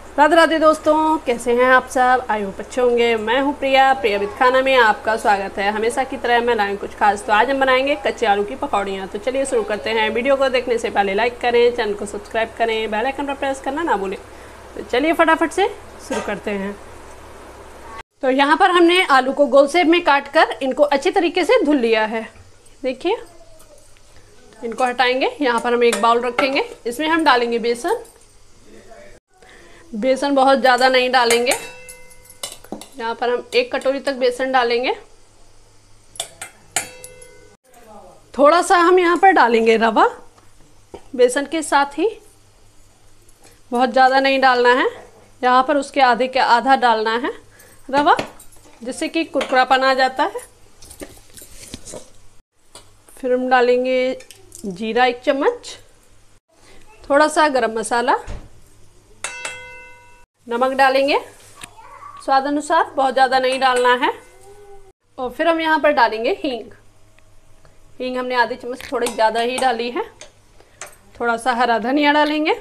राधे राधे दोस्तों, कैसे हैं आप सब। आई होप अच्छे होंगे। मैं हूं प्रिया विद खाना में आपका स्वागत है। हमेशा की तरह मैं लाई कुछ खास। तो आज हम बनाएंगे कच्चे आलू की पकौड़ियाँ। तो चलिए शुरू करते हैं। वीडियो को देखने से पहले लाइक करें, चैनल को सब्सक्राइब करें, बेल आइकन पर प्रेस करना ना भूलें। तो चलिए फटाफट से शुरू करते हैं। तो यहाँ पर हमने आलू को गोल शेप में काट कर इनको अच्छी तरीके से धुल लिया है। देखिए, इनको हटाएंगे। यहाँ पर हम एक बाउल रखेंगे, इसमें हम डालेंगे बेसन। बेसन बहुत ज़्यादा नहीं डालेंगे। यहाँ पर हम 1 कटोरी तक बेसन डालेंगे। थोड़ा सा हम यहाँ पर डालेंगे रवा बेसन के साथ ही, बहुत ज़्यादा नहीं डालना है। यहाँ पर उसके आधे के आधा डालना है रवा, जिससे कि कुरकुरापन आ जाता है। फिर हम डालेंगे जीरा 1 चम्मच, थोड़ा सा गरम मसाला, नमक डालेंगे स्वाद अनुसार, बहुत ज़्यादा नहीं डालना है। और फिर हम यहाँ पर डालेंगे हींग। हींग हमने आधी चम्मच थोड़ी ज़्यादा ही डाली है। थोड़ा सा हरा धनिया डालेंगे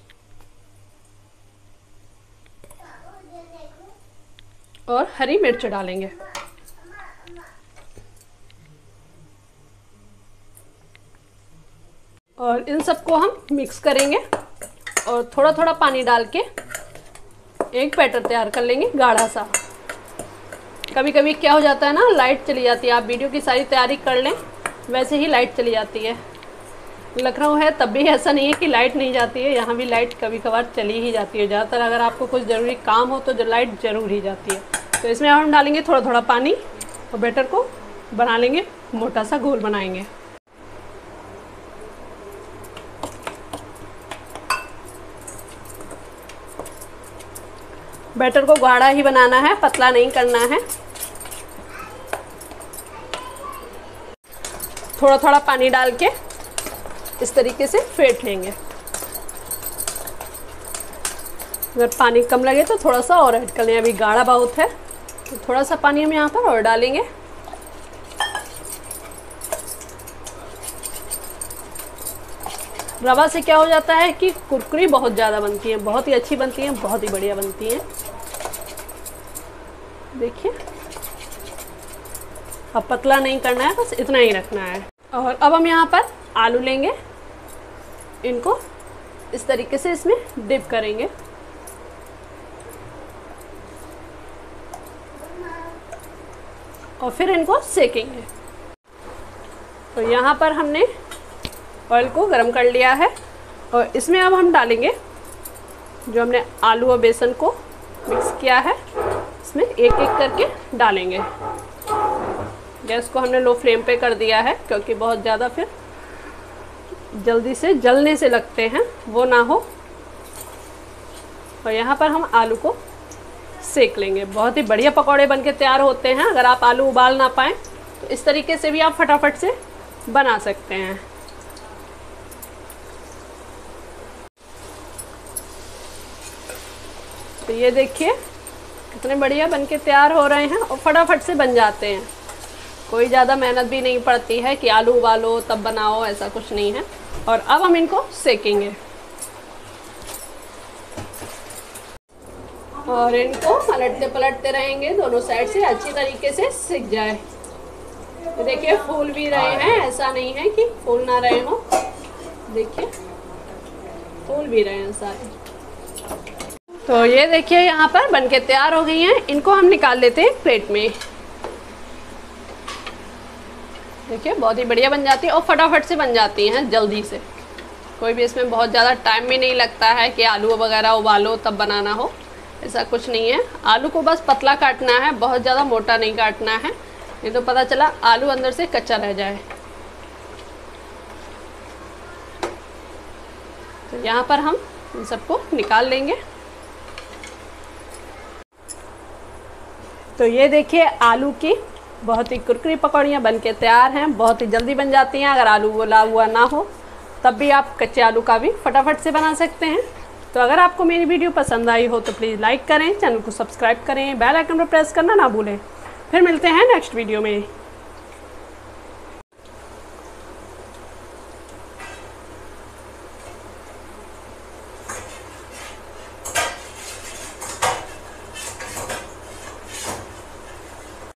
और हरी मिर्च डालेंगे। और इन सबको हम मिक्स करेंगे और थोड़ा थोड़ा पानी डाल के एक बैटर तैयार कर लेंगे गाढ़ा सा। कभी कभी क्या हो जाता है ना, लाइट चली जाती है। आप वीडियो की सारी तैयारी कर लें, वैसे ही लाइट चली जाती है। लखनऊ है तब भी ऐसा नहीं है कि लाइट नहीं जाती है, यहाँ भी लाइट कभी कभार चली ही जाती है। ज़्यादातर अगर आपको कुछ ज़रूरी काम हो तो जो लाइट ज़रूर ही जाती है। तो इसमें हम डालेंगे थोड़ा थोड़ा पानी और बैटर को बना लेंगे, मोटा सा घोल बनाएंगे। बैटर को गाढ़ा ही बनाना है, पतला नहीं करना है। थोड़ा थोड़ा पानी डाल के इस तरीके से फेंट लेंगे। अगर पानी कम लगे तो थोड़ा सा और ऐड कर लें। अभी गाढ़ा बहुत है तो थोड़ा सा पानी हम यहाँ पर और डालेंगे। रवा से क्या हो जाता है कि कुरकुरी बहुत ज़्यादा बनती है, बहुत ही अच्छी बनती है, बहुत ही बढ़िया बनती है। देखिए, अब पतला नहीं करना है, बस इतना ही रखना है। और अब हम यहाँ पर आलू लेंगे, इनको इस तरीके से इसमें डिप करेंगे। और फिर इनको सेकेंगे। तो यहाँ पर हमने ऑयल को गरम कर लिया है और इसमें अब हम डालेंगे जो हमने आलू और बेसन को मिक्स किया है। इसमें एक एक करके डालेंगे। गैस को हमने लो फ्लेम पे कर दिया है, क्योंकि बहुत ज़्यादा फिर जल्दी से जलने से लगते हैं, वो ना हो। और यहाँ पर हम आलू को सेक लेंगे। बहुत ही बढ़िया पकौड़े बनके तैयार होते हैं। अगर आप आलू उबाल ना पाएँ तो इस तरीके से भी आप फटाफट से बना सकते हैं। तो ये देखिए कितने बढ़िया बनके तैयार हो रहे हैं और फटाफट से बन जाते हैं। कोई ज़्यादा मेहनत भी नहीं पड़ती है कि आलू उबालो तब बनाओ, ऐसा कुछ नहीं है। और अब हम इनको सेकेंगे और इनको पलटते पलटते रहेंगे, दोनों साइड से अच्छी तरीके से सिक जाए। तो देखिए फूल भी रहे हैं, ऐसा नहीं है कि फूल ना रहे हो। देखिए फूल भी रहे हैं सारे। तो ये देखिए यहाँ पर बनके तैयार हो गई हैं। इनको हम निकाल लेते हैं प्लेट में। देखिए बहुत ही बढ़िया बन जाती है और फटाफट से बन जाती हैं, जल्दी से। कोई भी इसमें बहुत ज़्यादा टाइम भी नहीं लगता है कि आलू वगैरह उबालो तब बनाना हो, ऐसा कुछ नहीं है। आलू को बस पतला काटना है, बहुत ज़्यादा मोटा नहीं काटना है, नहीं तो पता चला आलू अंदर से कच्चा रह जाए। तो यहाँ पर हम इन सबको निकाल लेंगे। तो ये देखिए आलू की बहुत ही कुरकुरी पकौड़ियाँ बनके तैयार हैं। बहुत ही जल्दी बन जाती हैं। अगर आलू उबला हुआ ना हो तब भी आप कच्चे आलू का भी फटाफट से बना सकते हैं। तो अगर आपको मेरी वीडियो पसंद आई हो तो प्लीज़ लाइक करें, चैनल को सब्सक्राइब करें, बेल आइकन पर प्रेस करना ना भूलें। फिर मिलते हैं नेक्स्ट वीडियो में।